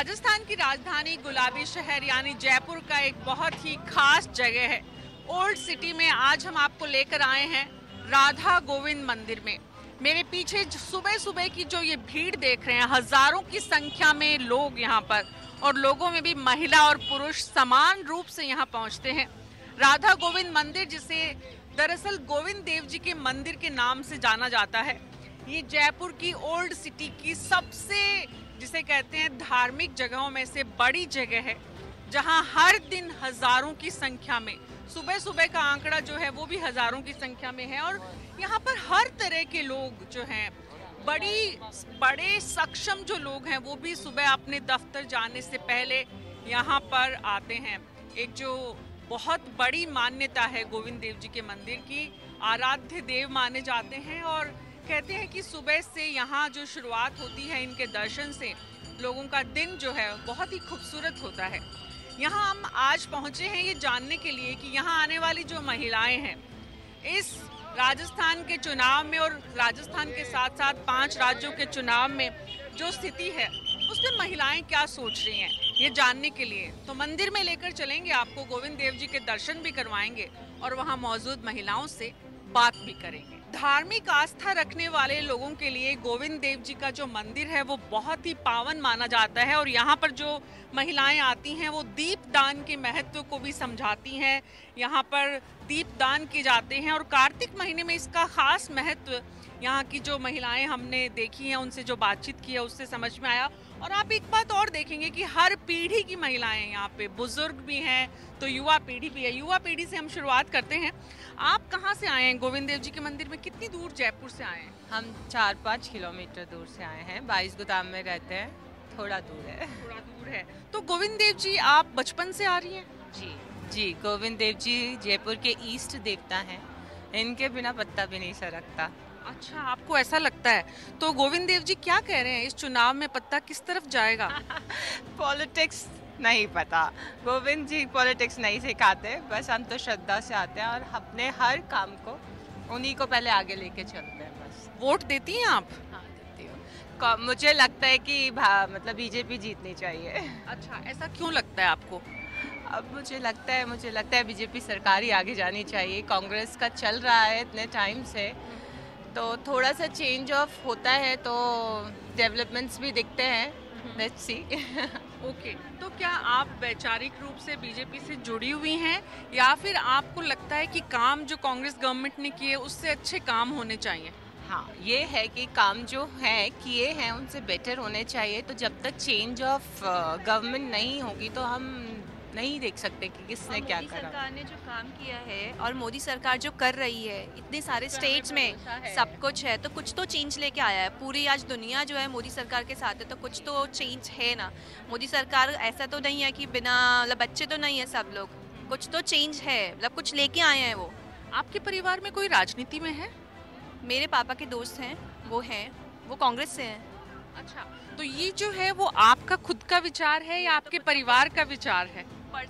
राजस्थान की राजधानी गुलाबी शहर यानी जयपुर का एक बहुत ही खास जगह है। ओल्ड सिटी में आज हम आपको लेकर आए हैं राधा गोविंद मंदिर में। मेरे पीछे सुबह सुबह की जो ये भीड़ देख रहे हैं, हजारों की संख्या में लोग यहाँ पर, और लोगों में भी महिला और पुरुष समान रूप से यहाँ पहुँचते हैं। राधा गोविंद मंदिर, जिसे दरअसल गोविंद देव जी के मंदिर के नाम से जाना जाता है, ये जयपुर की ओल्ड सिटी की सबसे, जिसे कहते हैं, धार्मिक जगहों में से बड़ी जगह है, जहां हर दिन हजारों की संख्या में, सुबह सुबह का आंकड़ा जो है वो भी हजारों की संख्या में है। और यहाँ पर हर तरह के लोग जो हैं, बड़े सक्षम जो लोग हैं, वो भी सुबह अपने दफ्तर जाने से पहले यहाँ पर आते हैं। एक जो बहुत बड़ी मान्यता है गोविंद देव जी के मंदिर की, आराध्य देव माने जाते हैं, और कहते हैं कि सुबह से यहाँ जो शुरुआत होती है इनके दर्शन से, लोगों का दिन जो है बहुत ही खूबसूरत होता है। यहाँ हम आज पहुँचे हैं ये जानने के लिए कि यहाँ आने वाली जो महिलाएं हैं, इस राजस्थान के चुनाव में और राजस्थान के साथ साथ 5 राज्यों के चुनाव में जो स्थिति है उसमें महिलाएं क्या सोच रही हैं, ये जानने के लिए तो मंदिर में लेकर चलेंगे आपको, गोविंद देव जी के दर्शन भी करवाएंगे और वहाँ मौजूद महिलाओं से बात भी करेंगे। धार्मिक आस्था रखने वाले लोगों के लिए गोविंद देव जी का जो मंदिर है वो बहुत ही पावन माना जाता है, और यहाँ पर जो महिलाएं आती हैं वो दीपदान के महत्व को भी समझाती हैं। यहाँ पर दीपदान किए जाते हैं और कार्तिक महीने में इसका खास महत्व यहाँ की जो महिलाएं हमने देखी हैं, उनसे जो बातचीत की है, उससे समझ में आया। और आप एक बात और देखेंगे कि हर पीढ़ी की महिलाएं यहाँ पे, बुजुर्ग भी हैं तो युवा पीढ़ी भी है। युवा पीढ़ी से हम शुरुआत करते हैं। आप कहाँ से आए हैं गोविंद देव जी के मंदिर में? कितनी दूर जयपुर से आए हैं? हम 4-5 किलोमीटर दूर से आए हैं। 22 गोदाम में रहते हैं, थोड़ा दूर है। थोड़ा दूर है। तो गोविंद देव जी आप बचपन से आ रही हैं? जी, गोविंद देव जी जयपुर के ईष्ट देवता हैं। इनके बिना पत्ता भी नहीं सरकता। अच्छा, आपको ऐसा लगता है? तो गोविंद देव जी क्या कह रहे हैं, इस चुनाव में पत्ता किस तरफ जाएगा? पॉलिटिक्स नहीं पता, गोविंद जी पॉलिटिक्स नहीं सिखाते, बस हम तो श्रद्धा से आते हैं और अपने हर काम को उन्हीं को पहले आगे लेके चलते हैं बस। वोट देती हैं आप? हाँ, देती हूँ। मुझे लगता है कि मतलब बीजेपी जीतनी चाहिए। अच्छा, ऐसा क्यों लगता है आपको? अब मुझे लगता है बीजेपी सरकार ही आगे जानी चाहिए। कांग्रेस का चल रहा है इतने टाइम से, तो थोड़ा सा चेंज ऑफ होता है तो डेवलपमेंट्स भी दिखते हैं। Let's see. ओके, तो क्या आप वैचारिक रूप से बीजेपी से जुड़ी हुई हैं, या फिर आपको लगता है कि काम जो कांग्रेस गवर्नमेंट ने किए उससे अच्छे काम होने चाहिए? हाँ, ये है कि काम जो है किए हैं उनसे बेटर होने चाहिए। तो जब तक चेंज ऑफ गवर्नमेंट नहीं होगी तो हम नहीं देख सकते कि किसने क्या करा। मोदी सरकार ने जो काम किया है और मोदी सरकार जो कर रही है, इतने सारे स्टेट्स में सब कुछ है, तो कुछ तो चेंज लेके आया है। पूरी आज दुनिया जो है मोदी सरकार के साथ है, तो कुछ तो चेंज है ना। मोदी सरकार ऐसा तो नहीं है कि बिना, मतलब बच्चे तो नहीं है सब लोग, कुछ तो चेंज है, मतलब कुछ लेके आए हैं वो। आपके परिवार में कोई राजनीति में है? मेरे पापा के दोस्त हैं, वो कांग्रेस से हैं। अच्छा, तो ये जो है वो आपका खुद का विचार है या आपके परिवार का विचार है?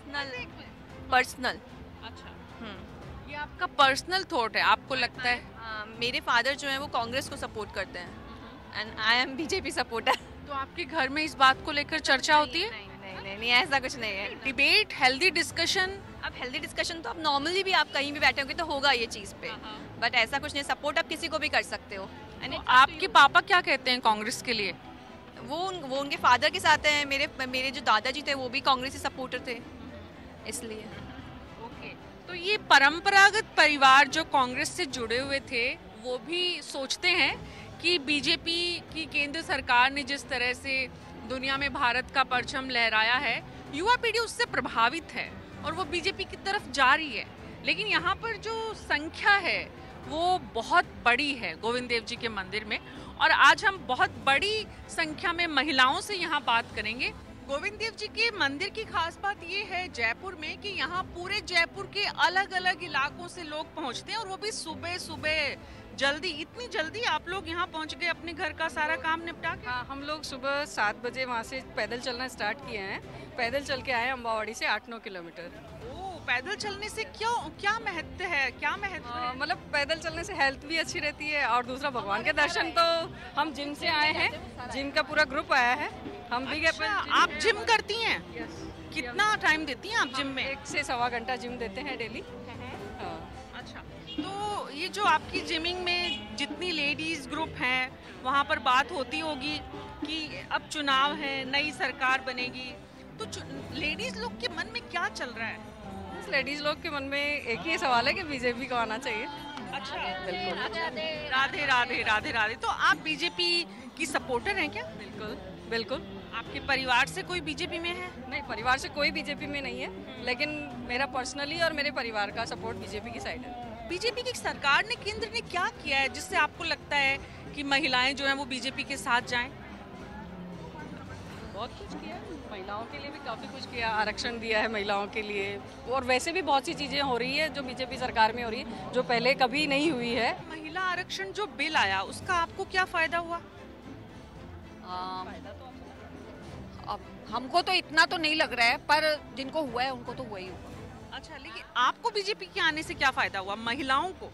पर्सनल। अच्छा, ये आपका पर्सनल थॉट है, आपको लगता है? मेरे फादर जो हैं वो कांग्रेस को सपोर्ट करते हैं and I am BJP supporter. तो आपके घर में इस बात को लेकर चर्चा होती है? नहीं, ऐसा कुछ नहीं है। Debate, healthy discussion? अब हेल्दी डिस्कशन तो अब नॉर्मली भी आप कहीं भी बैठे होंगे तो होगा ये चीज़ पे, बट ऐसा कुछ नहीं। सपोर्ट आप किसी को भी कर सकते हो। तो आपके पापा क्या कहते हैं कांग्रेस के लिए? वो उनके फादर के साथ हैं। मेरे जो दादाजी थे वो भी कांग्रेस के सपोर्टर थे, इसलिए। ओके, तो ये परंपरागत परिवार जो कांग्रेस से जुड़े हुए थे वो भी सोचते हैं कि बीजेपी की केंद्र सरकार ने जिस तरह से दुनिया में भारत का परचम लहराया है, युवा पीढ़ी उससे प्रभावित है और वो बीजेपी की तरफ जा रही है। लेकिन यहाँ पर जो संख्या है वो बहुत बड़ी है गोविंद देव जी के मंदिर में, और आज हम बहुत बड़ी संख्या में महिलाओं से यहाँ बात करेंगे। गोविंद देव जी के मंदिर की खास बात ये है जयपुर में कि यहाँ पूरे जयपुर के अलग अलग इलाकों से लोग पहुँचते हैं, और वो भी सुबह सुबह जल्दी। इतनी जल्दी आप लोग यहाँ पहुँच गए अपने घर का सारा काम निपटा के? हाँ, हम लोग सुबह 7 बजे वहाँ से पैदल चलना स्टार्ट किए हैं। पैदल चल के आए अम्बावाड़ी से 8-9 किलोमीटर। पैदल चलने से क्या महत्व है? मतलब पैदल चलने से हेल्थ भी अच्छी रहती है, और दूसरा भगवान के दर्शन। तो हम जिम से आए हैं, जिम का पूरा ग्रुप आया है, हम बिग अच्छा, एप्पल आप जिम करती हैं? कितना टाइम देती हैं आप जिम में? 1 से सवा घंटा जिम देते हैं डेली। हाँ। अच्छा, तो ये जो आपकी जिमिंग में जितनी लेडीज ग्रुप हैं वहाँ पर बात होती होगी कि अब चुनाव है, नई सरकार बनेगी, तो लेडीज लोग के मन में क्या चल रहा है? लेडीज लोग के मन में एक ही सवाल है कि बीजेपी को आना चाहिए। अच्छा, बिल्कुल। राधे राधे राधे राधे। तो आप बीजेपी की सपोर्टर हैं क्या? बिल्कुल बिल्कुल। आपके परिवार से कोई बीजेपी में है? नहीं, परिवार से कोई बीजेपी में नहीं है, लेकिन मेरा पर्सनली और मेरे परिवार का सपोर्ट बीजेपी की साइड है। बीजेपी की सरकार ने, केंद्र ने क्या किया है जिससे आपको लगता है कि महिलाएं जो हैं वो बीजेपी के साथ जाएं? बहुत कुछ किया है, महिलाओं के लिए भी काफ़ी कुछ किया, आरक्षण दिया है महिलाओं के लिए, और वैसे भी बहुत सी चीज़ें हो रही है जो बीजेपी सरकार में हो रही है, जो पहले कभी नहीं हुई है। महिला आरक्षण जो बिल आया उसका आपको क्या फायदा हुआ? अब हमको तो इतना तो नहीं लग रहा है, पर जिनको हुआ है उनको तो हुआ ही होगा। अच्छा, लेकिन आपको बीजेपी के आने से क्या फायदा हुआ महिलाओं को?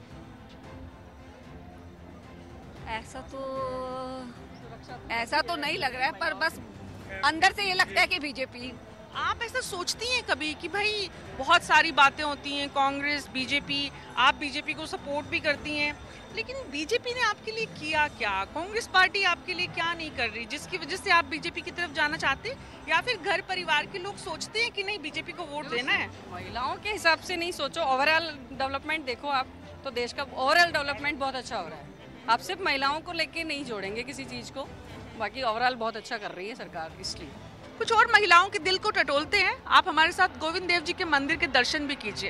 ऐसा तो नहीं लग रहा है, पर बस अंदर से ये लगता है कि बीजेपी। आप ऐसा सोचती हैं कभी कि भाई बहुत सारी बातें होती हैं, कांग्रेस, बीजेपी, आप बीजेपी को सपोर्ट भी करती हैं, लेकिन बीजेपी ने आपके लिए किया क्या? कांग्रेस पार्टी आपके लिए क्या नहीं कर रही जिसकी वजह से आप बीजेपी की तरफ जाना चाहते हैं? या फिर घर परिवार के लोग सोचते हैं कि नहीं बीजेपी को वोट देना है? महिलाओं के हिसाब से नहीं सोचो, ओवरऑल डेवलपमेंट देखो आप, तो देश का ओवरऑल डेवलपमेंट बहुत अच्छा हो रहा है। आप सिर्फ महिलाओं को लेके नहीं जोड़ेंगे किसी चीज़ को, बाकी ओवरऑल बहुत अच्छा कर रही है सरकार। इसलिए कुछ और महिलाओं के दिल को टटोलते हैं, आप हमारे साथ गोविंद देव जी के मंदिर के दर्शन भी कीजिए।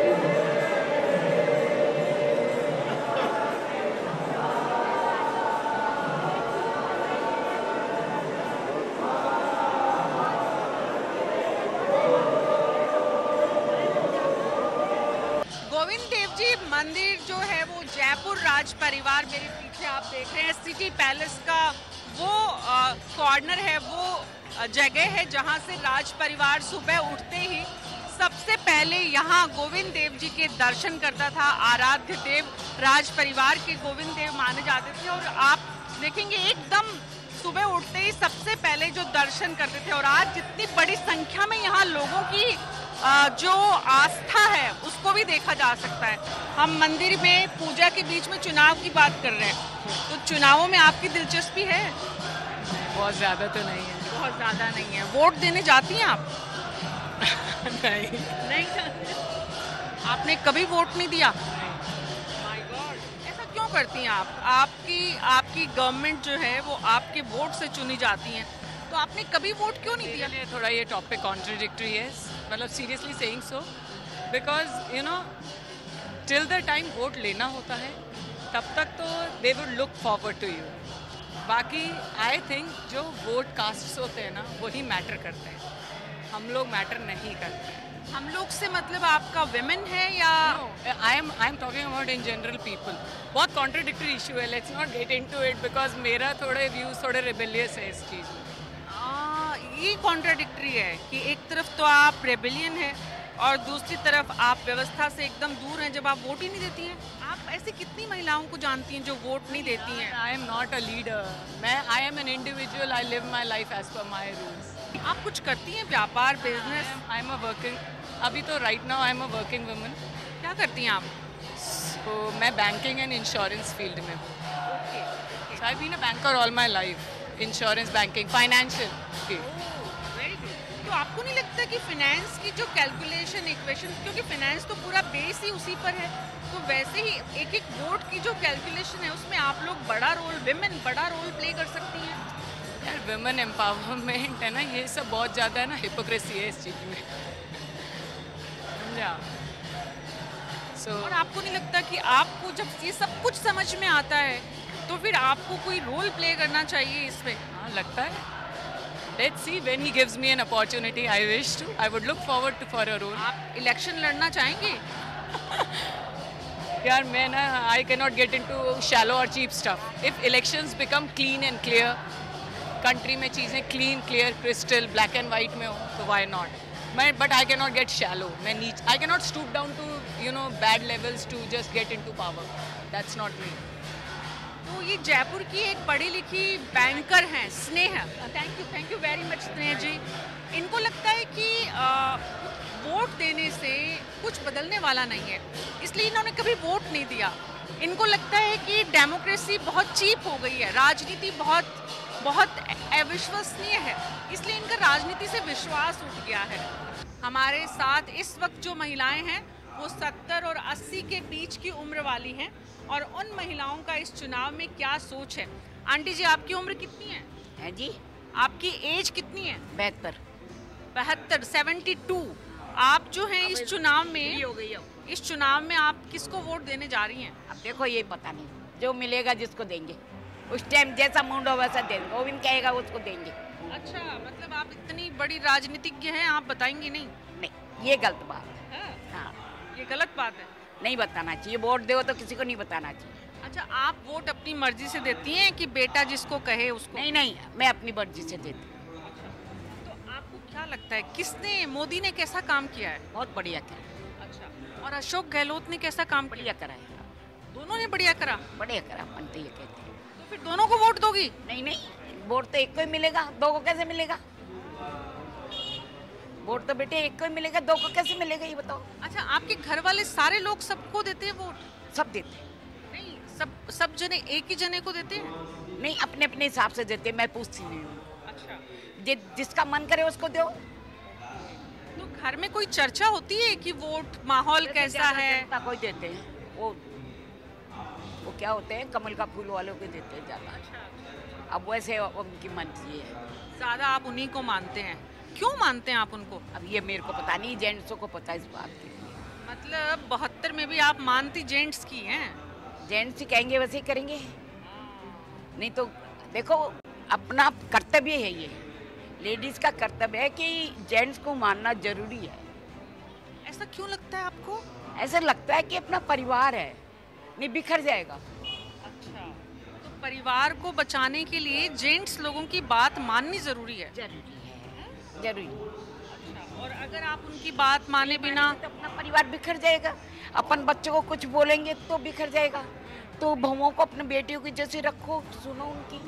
गोविंद देव जी मंदिर जो है वो जयपुर राज परिवार, मेरे पीछे आप देख रहे हैं सिटी पैलेस का वो कॉर्नर है, वो जगह है जहां से राज परिवार सुबह उठते ही सबसे पहले यहाँ गोविंद देव जी के दर्शन करता था। आराध्य देव राज परिवार के गोविंद देव माने जाते थे, और आप देखेंगे एकदम सुबह उठते ही सबसे पहले जो दर्शन करते थे। और आज जितनी बड़ी संख्या में यहाँ लोगों की जो आस्था है उसको भी देखा जा सकता है। हम मंदिर में पूजा के बीच में चुनाव की बात कर रहे हैं, तो चुनावों में आपकी दिलचस्पी है? बहुत ज़्यादा तो नहीं है। बहुत ज़्यादा नहीं है। वोट देने जाती हैं आप? नहीं जाती। आपने कभी वोट नहीं दिया? माय गॉड, ऐसा क्यों करती हैं आप? आपकी गवर्नमेंट जो है वो आपके वोट से चुनी जाती है, तो आपने कभी वोट क्यों नहीं दिया? थोड़ा ये टॉपिक कॉन्ट्रडिक्टरी है, मतलब seriously saying so, because you know till the time vote लेना होता है तब तक तो they would look forward to you. बाकी आई थिंक जो वोट कास्ट होते हैं ना वही मैटर करते हैं, हम लोग मैटर नहीं करते हैं। हम लोग से मतलब आपका विमेन है या? I am talking about in general people. बहुत कॉन्ट्रडिक्टरी इशू है, let's not get into it, because मेरा थोड़े व्यूज थोड़े रिबेलियस है इस चीज़ में। ये कॉन्ट्रडिक्टरी है कि एक तरफ तो आप रेबेलियन है और दूसरी तरफ आप व्यवस्था से एकदम दूर हैं जब आप वोट ही नहीं देती हैं। आप ऐसी कितनी महिलाओं को जानती हैं जो वोट नहीं देती हैं? I am not a leader, I am an individual, I live my life as per my rules. आप कुछ करती हैं, व्यापार, business? I am a working, अभी तो right now I am a working woman. क्या करती हैं आप? तो मैं बैंकिंग एंड इंश्योरेंस फील्ड में हूँ। So I been a banker all my life, insurance, banking, financial. Very good. तो आपको नहीं लगता कि फाइनेंस की जो कैलकुलेशन, इक्वेशन, क्योंकि फाइनेंस तो पूरा बेस ही उसी पर है, तो वैसे ही एक एक वोट की जो कैलकुलेशन है उसमें आप लोग बड़ा रोल, विमेन बड़ा रोल प्ले कर सकती हैं? यार वुमेन एम्पावरमेंट है ना, ये सब बहुत ज़्यादा है ना, हिपोक्रेसी है इस चीज़ में, समझा? और आपको नहीं लगता कि आपको जब ये सब कुछ समझ में आता है तो फिर आपको कोई रोल प्ले करना चाहिए इसमें? हाँ लगता है। Let's see when he gives me an opportunity. I wish to. I would look forward to for a role. आप इलेक्शन लड़ना चाहेंगे? यार मैं ना I cannot get into shallow or cheap stuff. If elections become clean and clear, country में चीज़ें clean, clear, crystal, black and white में हो तो why not? But I cannot get shallow. I cannot stoop down to bad levels to just get into power. That's not me. तो ये जयपुर की एक पढ़ी लिखी बैंकर हैं स्नेह, थैंक यू वेरी मच स्नेह जी। इनको लगता है कि वोट देने से कुछ बदलने वाला नहीं है, इसलिए इन्होंने कभी वोट नहीं दिया। इनको लगता है कि डेमोक्रेसी बहुत चीप हो गई है, राजनीति बहुत अविश्वसनीय है, इसलिए इनका राजनीति से विश्वास उठ गया है। हमारे साथ इस वक्त जो महिलाएं हैं वो 70 और 80 के बीच की उम्र वाली हैं और उन महिलाओं का इस चुनाव में क्या सोच है। आंटी जी, आपकी उम्र कितनी है जी? आपकी एज कितनी है? 72। 72। आप जो हैं इस चुनाव में हो गई अब। इस चुनाव में आप किसको वोट देने जा रही हैं? अब देखो ये पता नहीं, जो मिलेगा जिसको देंगे, उस टाइम जैसा मूड हो वैसा देंगे, गोविंद कहेगा उसको देंगे। अच्छा, मतलब आप इतनी बड़ी राजनीतिज्ञ हैं, आप बताएंगी नहीं? नहीं, ये गलत बात है। हाँ, ये गलत बात है। नहीं बताना चाहिए, वोट दो तो किसी को नहीं बताना चाहिए। अच्छा, आप वोट अपनी मर्जी से देती हैं कि बेटा जिसको कहे उसको? नहीं, मैं अपनी मर्जी से देती हूँ। तो आपको क्या लगता है किसने, मोदी ने कैसा काम किया है? बहुत बढ़िया किया। अच्छा, और अशोक गहलोत ने कैसा काम किया? बढ़िया करा है। दोनों ने बढ़िया करा। बढ़िया करा, अपन तो ये कहते हैं। तो फिर दोनों को वोट दोगी? नहीं, वोट तो एक को ही मिलेगा, दो को कैसे मिलेगा? वोट तो बेटे एक को ही मिलेगा, दो को कैसे मिलेगा ये बताओ। अच्छा, आपके घर वाले सारे लोग सबको देते हैं वोट? सब देते हैं। नहीं, सब जने एक ही जने को देते हैं? नहीं, अपने अपने हिसाब से देते हैं, मैं पूछती नहीं हूँ। अच्छा, जिसका मन करे उसको दो। तो घर में कोई चर्चा होती है कि वोट माहौल कैसा है? कोई देते हैं, वो क्या होते हैं, कमल का फूल वालों को देते हैं ज्यादा। अब वैसे उनकी मर्जी है। ज्यादा आप उन्हीं को मानते हैं? क्यों मानते हैं आप उनको? अब ये मेरे को पता नहीं, जेंट्सों को पता इस बात की। मतलब 72 में भी आप मानती जेंट्स की हैं? जेंट्स ही कहेंगे वैसे ही करेंगे, नहीं तो देखो अपना कर्तव्य है, ये लेडीज का कर्तव्य है कि जेंट्स को मानना जरूरी है। ऐसा क्यों लगता है आपको? ऐसा लगता है कि अपना परिवार है, नहीं बिखर जाएगा। अच्छा, तो परिवार को बचाने के लिए जेंट्स लोगों की बात माननी जरूरी है? जरूरी है, जरूरी। अच्छा, और अगर आप उनकी बात माने बिना तो अपना परिवार बिखर जाएगा। अपन बच्चों को कुछ बोलेंगे तो बिखर जाएगा। तो बहुओं को अपने बेटियों की जैसे रखो, सुनो उनकी।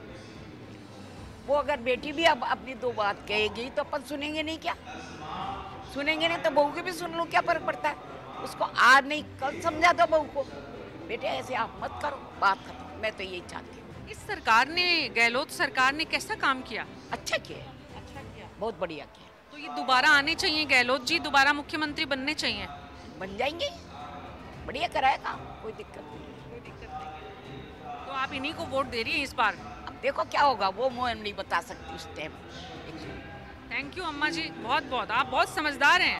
वो अगर बेटी भी अब अपनी दो बात कहेगी तो अपन सुनेंगे नहीं क्या? सुनेंगे नहीं तो बहू की भी सुन लो, क्या फर्क पड़ता है? उसको आज नहीं कल समझा दो बहू को, बेटे ऐसे आप मत करो, बात खत्म। मैं तो यही चाहती हूँ। इस सरकार ने, गहलोत सरकार ने कैसा काम किया? अच्छा किया, बहुत बढ़िया किया। तो ये दोबारा आने चाहिए, गहलोत जी दोबारा मुख्यमंत्री बनने चाहिए? बन जाएंगे, बढ़िया कराया काम, कोई दिक्कत नहीं। तो आप इन्हीं को वोट दे रही हैं इस बार? अब देखो क्या होगा, वो मैं नहीं बता सकती उस टाइम। थैंक यू अम्मा जी, बहुत बहुत, आप बहुत समझदार हैं।